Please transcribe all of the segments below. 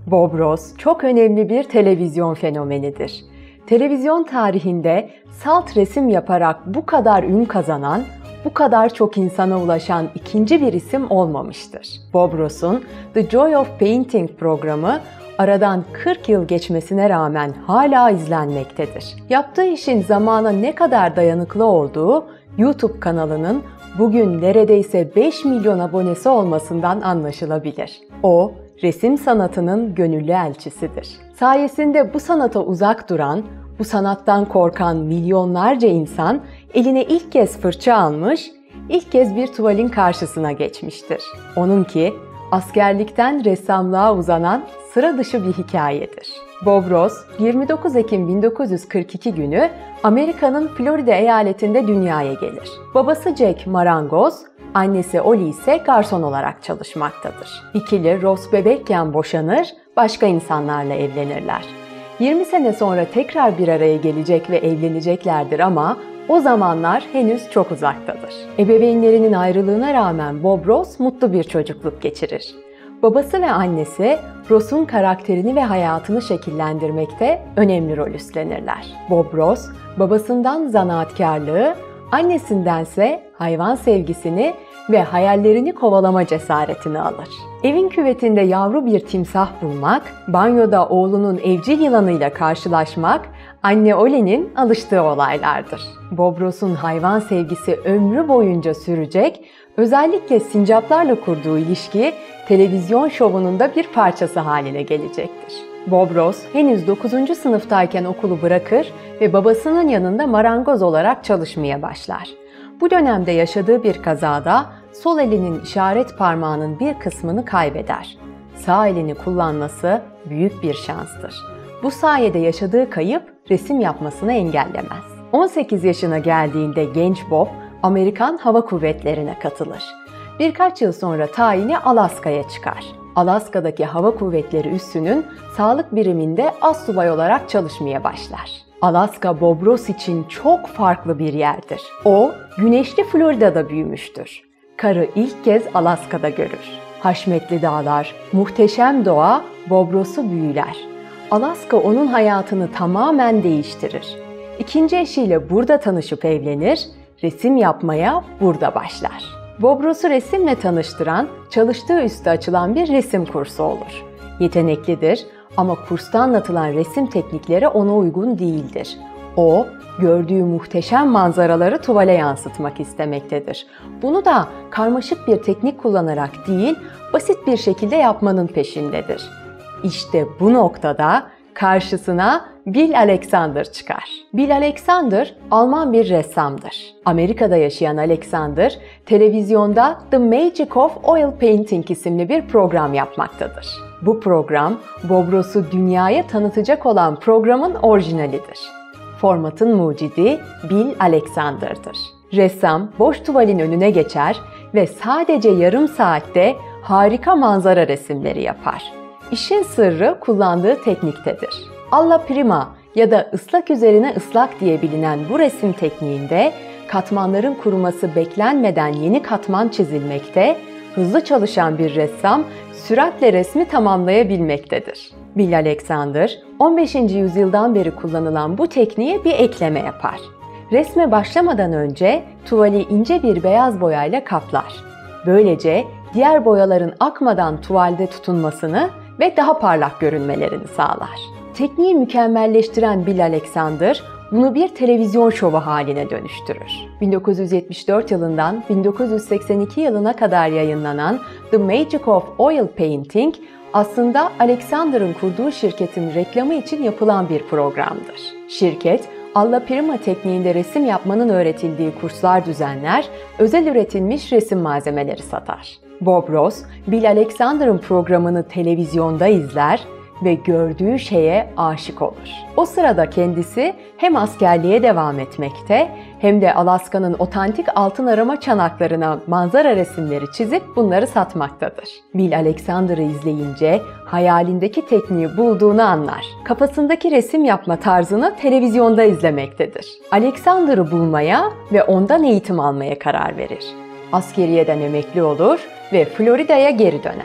Bob Ross çok önemli bir televizyon fenomenidir. Televizyon tarihinde salt resim yaparak bu kadar ün kazanan, bu kadar çok insana ulaşan ikinci bir isim olmamıştır. Bob Ross'un The Joy of Painting programı aradan 40 yıl geçmesine rağmen hala izlenmektedir. Yaptığı işin zamana ne kadar dayanıklı olduğu YouTube kanalının bugün neredeyse 5 milyon abonesi olmasından anlaşılabilir. O, resim sanatının gönüllü elçisidir. Sayesinde bu sanata uzak duran, bu sanattan korkan milyonlarca insan eline ilk kez fırça almış, ilk kez bir tuvalin karşısına geçmiştir. Onunki askerlikten ressamlığa uzanan sıra dışı bir hikayedir. Bob Ross, 29 Ekim 1942 günü Amerika'nın Florida eyaletinde dünyaya gelir. Babası Jack marangoz, annesi Ollie ise garson olarak çalışmaktadır. İkili Ross bebekken boşanır, başka insanlarla evlenirler. 20 sene sonra tekrar bir araya gelecek ve evleneceklerdir ama o zamanlar henüz çok uzaktadır. Ebeveynlerinin ayrılığına rağmen Bob Ross mutlu bir çocukluk geçirir. Babası ve annesi Ross'un karakterini ve hayatını şekillendirmekte önemli rol üstlenirler. Bob Ross, babasından zanaatkarlığı, annesindense hayvan sevgisini ve hayallerini kovalama cesaretini alır. Evin küvetinde yavru bir timsah bulmak, banyoda oğlunun evcil yılanıyla karşılaşmak, anne Ollie'nin alıştığı olaylardır. Bob Ross'un hayvan sevgisi ömrü boyunca sürecek, özellikle sincaplarla kurduğu ilişki televizyon şovunun da bir parçası haline gelecektir. Bob Ross henüz 9. sınıftayken okulu bırakır ve babasının yanında marangoz olarak çalışmaya başlar. Bu dönemde yaşadığı bir kazada sol elinin işaret parmağının bir kısmını kaybeder. Sağ elini kullanması büyük bir şanstır. Bu sayede yaşadığı kayıp resim yapmasını engellemez. 18 yaşına geldiğinde genç Bob, Amerikan Hava Kuvvetleri'ne katılır. Birkaç yıl sonra tayini Alaska'ya çıkar. Alaska'daki Hava Kuvvetleri üssünün sağlık biriminde astsubay olarak çalışmaya başlar. Alaska Bob Ross için çok farklı bir yerdir. O, güneşli Florida'da büyümüştür. Karı ilk kez Alaska'da görür. Haşmetli dağlar, muhteşem doğa Bob Ross'u büyüler. Alaska onun hayatını tamamen değiştirir. İkinci eşiyle burada tanışıp evlenir, resim yapmaya burada başlar. Bob Ross'u resimle tanıştıran, çalıştığı üste açılan bir resim kursu olur. Yeteneklidir ama kursta anlatılan resim teknikleri ona uygun değildir. O, gördüğü muhteşem manzaraları tuvale yansıtmak istemektedir. Bunu da karmaşık bir teknik kullanarak değil, basit bir şekilde yapmanın peşindedir. İşte bu noktada karşısına Bill Alexander çıkar. Bill Alexander, Alman bir ressamdır. Amerika'da yaşayan Alexander, televizyonda The Magic of Oil Painting isimli bir program yapmaktadır. Bu program, Bob Ross'u dünyaya tanıtacak olan programın orijinalidir. Formatın mucidi Bill Alexander'dır. Ressam, boş tuvalin önüne geçer ve sadece yarım saatte harika manzara resimleri yapar. İşin sırrı kullandığı tekniktedir. Alla prima ya da ıslak üzerine ıslak diye bilinen bu resim tekniğinde katmanların kuruması beklenmeden yeni katman çizilmekte, hızlı çalışan bir ressam süratle resmi tamamlayabilmektedir. Bill Alexander, 15. yüzyıldan beri kullanılan bu tekniğe bir ekleme yapar. Resme başlamadan önce tuvali ince bir beyaz boyayla kaplar. Böylece diğer boyaların akmadan tuvalde tutunmasını ve daha parlak görünmelerini sağlar. Tekniği mükemmelleştiren Bill Alexander, bunu bir televizyon şovu haline dönüştürür. 1974 yılından 1982 yılına kadar yayınlanan The Magic of Oil Painting, aslında Alexander'ın kurduğu şirketin reklamı için yapılan bir programdır. Şirket, alla prima tekniğinde resim yapmanın öğretildiği kurslar düzenler, özel üretilmiş resim malzemeleri satar. Bob Ross, Bill Alexander'ın programını televizyonda izler ve gördüğü şeye aşık olur. O sırada kendisi hem askerliğe devam etmekte hem de Alaska'nın otantik altın arama çanaklarına manzara resimleri çizip bunları satmaktadır. Bill Alexander'ı izleyince hayalindeki tekniği bulduğunu anlar. Kafasındaki resim yapma tarzını televizyonda izlemektedir. Alexander'ı bulmaya ve ondan eğitim almaya karar verir. Askeriyeden emekli olur ve Florida'ya geri döner.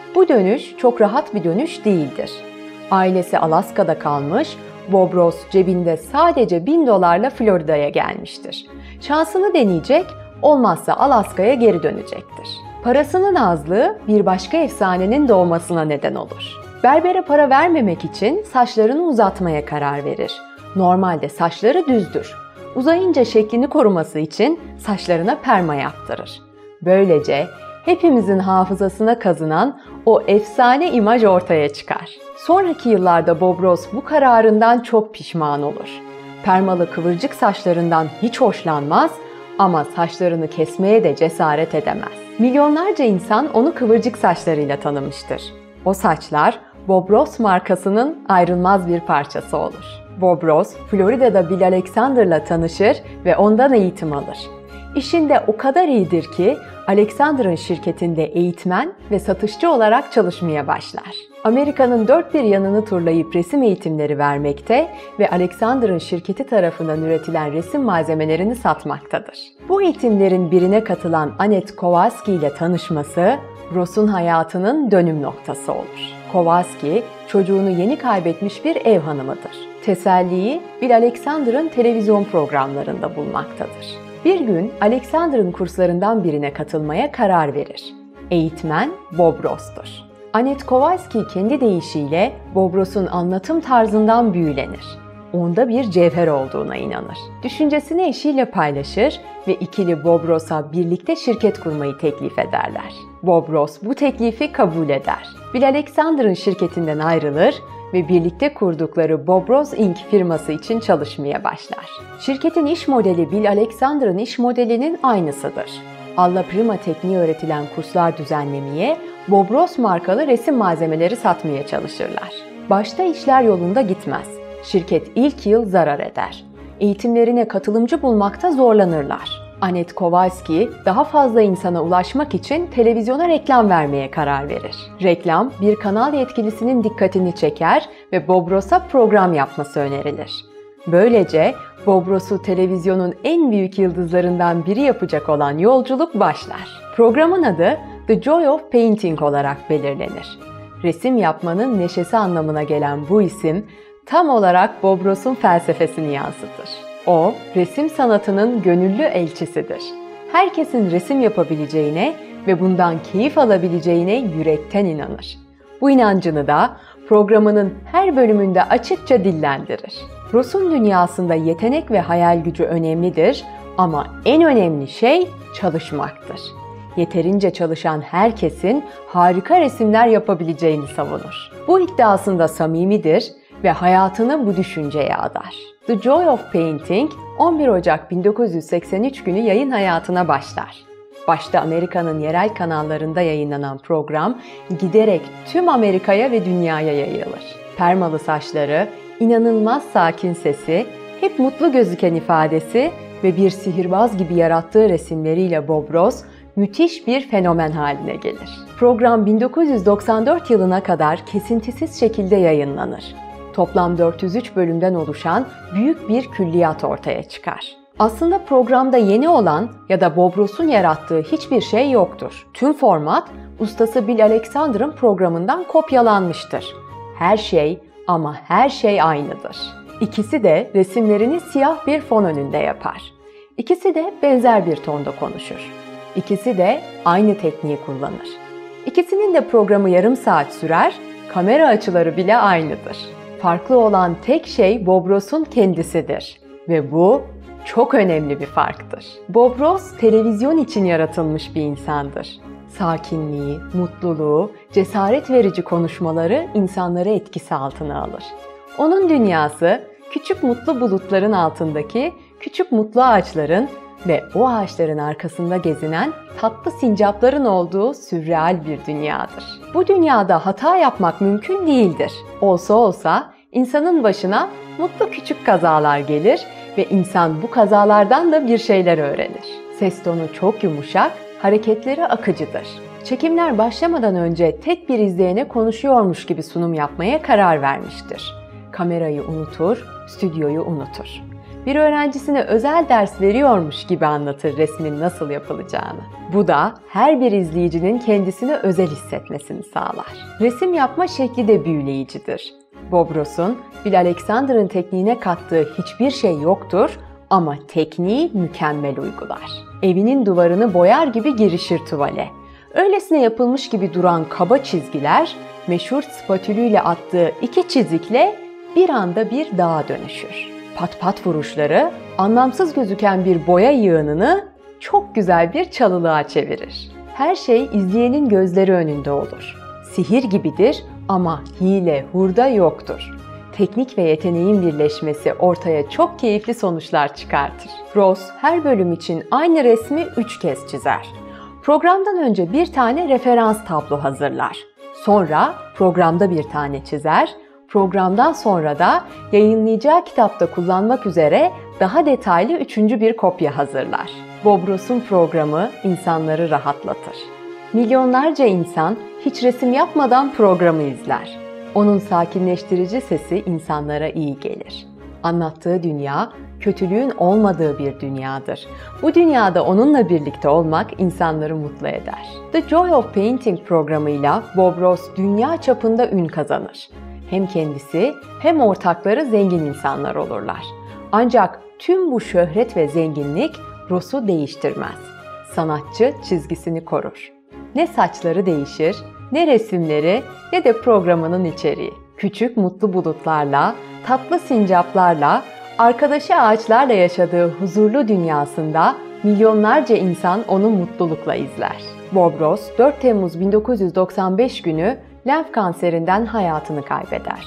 Bu dönüş çok rahat bir dönüş değildir. Ailesi Alaska'da kalmış, Bob Ross cebinde sadece $1000'la Florida'ya gelmiştir. Şansını deneyecek, olmazsa Alaska'ya geri dönecektir. Parasının azlığı bir başka efsanenin doğmasına neden olur. Berbere para vermemek için saçlarını uzatmaya karar verir. Normalde saçları düzdür. Uzayınca şeklini koruması için saçlarına perma yaptırır. Böylece hepimizin hafızasına kazınan o efsane imaj ortaya çıkar. Sonraki yıllarda Bob Ross bu kararından çok pişman olur. Permalı kıvırcık saçlarından hiç hoşlanmaz ama saçlarını kesmeye de cesaret edemez. Milyonlarca insan onu kıvırcık saçlarıyla tanımıştır. O saçlar Bob Ross markasının ayrılmaz bir parçası olur. Bob Ross, Florida'da Bill Alexander'la tanışır ve ondan eğitim alır. İşinde o kadar iyidir ki Alexander'ın şirketinde eğitmen ve satışçı olarak çalışmaya başlar. Amerika'nın dört bir yanını turlayıp resim eğitimleri vermekte ve Alexander'ın şirketi tarafından üretilen resim malzemelerini satmaktadır. Bu eğitimlerin birine katılan Annette Kowalski ile tanışması Ross'un hayatının dönüm noktası olur. Kowalski, çocuğunu yeni kaybetmiş bir ev hanımıdır. Teselliyi Bill Alexander'ın televizyon programlarında bulmaktadır. Bir gün Alexander'ın kurslarından birine katılmaya karar verir. Eğitmen Bob Ross'tur. Annette Kowalski kendi deyişiyle Bob Ross'un anlatım tarzından büyülenir. Onda bir cevher olduğuna inanır. Düşüncesini eşiyle paylaşır ve ikili Bob Ross'a birlikte şirket kurmayı teklif ederler. Bob Ross bu teklifi kabul eder. Bill Alexander'ın şirketinden ayrılır ve birlikte kurdukları Bob Ross Inc. firması için çalışmaya başlar. Şirketin iş modeli Bill Alexander'ın iş modelinin aynısıdır. Alla Prima tekniği öğretilen kurslar düzenlemeye, Bob Ross markalı resim malzemeleri satmaya çalışırlar. Başta işler yolunda gitmez. Şirket ilk yıl zarar eder. Eğitimlerine katılımcı bulmakta zorlanırlar. Annette Kowalski daha fazla insana ulaşmak için televizyona reklam vermeye karar verir. Reklam bir kanal yetkilisinin dikkatini çeker ve Bob Ross'a program yapması önerilir. Böylece Bob Ross'u televizyonun en büyük yıldızlarından biri yapacak olan yolculuk başlar. Programın adı The Joy of Painting olarak belirlenir. Resim yapmanın neşesi anlamına gelen bu isim tam olarak Bob Ross'un felsefesini yansıtır. O, resim sanatının gönüllü elçisidir. Herkesin resim yapabileceğine ve bundan keyif alabileceğine yürekten inanır. Bu inancını da programının her bölümünde açıkça dillendirir. Ross'un dünyasında yetenek ve hayal gücü önemlidir ama en önemli şey çalışmaktır. Yeterince çalışan herkesin harika resimler yapabileceğini savunur. Bu iddiasında samimidir ve hayatını bu düşünceye adar. The Joy of Painting, 11 Ocak 1983 günü yayın hayatına başlar. Başta Amerika'nın yerel kanallarında yayınlanan program, giderek tüm Amerika'ya ve dünyaya yayılır. Permalı saçları, inanılmaz sakin sesi, hep mutlu gözüken ifadesi ve bir sihirbaz gibi yarattığı resimleriyle Bob Ross, müthiş bir fenomen haline gelir. Program 1994 yılına kadar kesintisiz şekilde yayınlanır. Toplam 403 bölümden oluşan büyük bir külliyat ortaya çıkar. Aslında programda yeni olan ya da Bob Ross'un yarattığı hiçbir şey yoktur. Tüm format, ustası Bill Alexander'ın programından kopyalanmıştır. Her şey ama her şey aynıdır. İkisi de resimlerini siyah bir fon önünde yapar. İkisi de benzer bir tonda konuşur. İkisi de aynı tekniği kullanır. İkisinin de programı yarım saat sürer, kamera açıları bile aynıdır. Farklı olan tek şey Bob Ross'un kendisidir ve bu çok önemli bir farktır. Bob Ross televizyon için yaratılmış bir insandır. Sakinliği, mutluluğu, cesaret verici konuşmaları insanları etkisi altına alır. Onun dünyası küçük mutlu bulutların altındaki küçük mutlu ağaçların ve o ağaçların arkasında gezinen tatlı sincapların olduğu sürreal bir dünyadır. Bu dünyada hata yapmak mümkün değildir. Olsa olsa insanın başına mutlu küçük kazalar gelir ve insan bu kazalardan da bir şeyler öğrenir. Ses tonu çok yumuşak, hareketleri akıcıdır. Çekimler başlamadan önce tek bir izleyene konuşuyormuş gibi sunum yapmaya karar vermiştir. Kamerayı unutur, stüdyoyu unutur. Bir öğrencisine özel ders veriyormuş gibi anlatır resmin nasıl yapılacağını. Bu da her bir izleyicinin kendisini özel hissetmesini sağlar. Resim yapma şekli de büyüleyicidir. Bob Ross'un Bill Alexander'ın tekniğine kattığı hiçbir şey yoktur ama tekniği mükemmel uygular. Evinin duvarını boyar gibi girişir tuvale. Öylesine yapılmış gibi duran kaba çizgiler, meşhur spatülüyle attığı 2 çizikle bir anda bir dağa dönüşür. Pat pat vuruşları, anlamsız gözüken bir boya yığınını çok güzel bir çalılığa çevirir. Her şey izleyenin gözleri önünde olur. Sihir gibidir ama hile, hurda yoktur. Teknik ve yeteneğin birleşmesi ortaya çok keyifli sonuçlar çıkartır. Ross her bölüm için aynı resmi 3 kez çizer. Programdan önce bir tane referans tablo hazırlar. Sonra programda bir tane çizer. Programdan sonra da yayınlayacağı kitapta kullanmak üzere daha detaylı 3. bir kopya hazırlar. Bob Ross'un programı insanları rahatlatır. Milyonlarca insan hiç resim yapmadan programı izler. Onun sakinleştirici sesi insanlara iyi gelir. Anlattığı dünya, kötülüğün olmadığı bir dünyadır. Bu dünyada onunla birlikte olmak insanları mutlu eder. The Joy of Painting programıyla Bob Ross dünya çapında ün kazanır. Hem kendisi hem ortakları zengin insanlar olurlar. Ancak tüm bu şöhret ve zenginlik Ross'u değiştirmez. Sanatçı çizgisini korur. Ne saçları değişir, ne resimleri, ne de programının içeriği. Küçük mutlu bulutlarla, tatlı sincaplarla, arkadaşı ağaçlarla yaşadığı huzurlu dünyasında milyonlarca insan onu mutlulukla izler. Bob Ross 4 Temmuz 1995 günü lenf kanserinden hayatını kaybeder.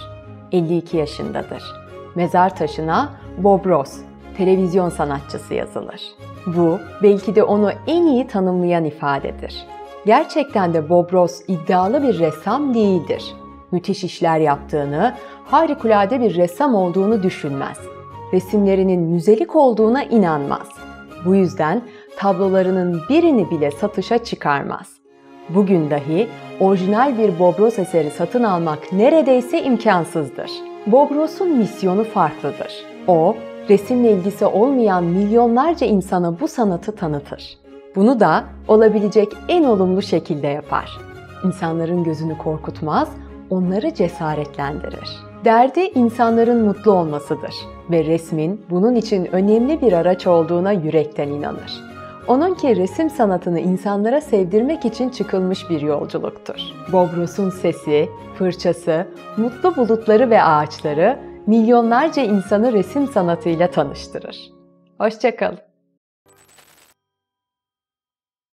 52 yaşındadır. Mezar taşına Bob Ross, televizyon sanatçısı yazılır. Bu belki de onu en iyi tanımlayan ifadedir. Gerçekten de Bob Ross iddialı bir ressam değildir. Müthiş işler yaptığını, harikulade bir ressam olduğunu düşünmez. Resimlerinin müzelik olduğuna inanmaz. Bu yüzden tablolarının birini bile satışa çıkarmaz. Bugün dahi orijinal bir Bob Ross eseri satın almak neredeyse imkansızdır. Bob Ross'un misyonu farklıdır. O, resimle ilgisi olmayan milyonlarca insana bu sanatı tanıtır. Bunu da olabilecek en olumlu şekilde yapar. İnsanların gözünü korkutmaz, onları cesaretlendirir. Derdi insanların mutlu olmasıdır ve resmin bunun için önemli bir araç olduğuna yürekten inanır. Onunki resim sanatını insanlara sevdirmek için çıkılmış bir yolculuktur. Bob Ross'un sesi, fırçası, mutlu bulutları ve ağaçları milyonlarca insanı resim sanatıyla tanıştırır. Hoşça kalın.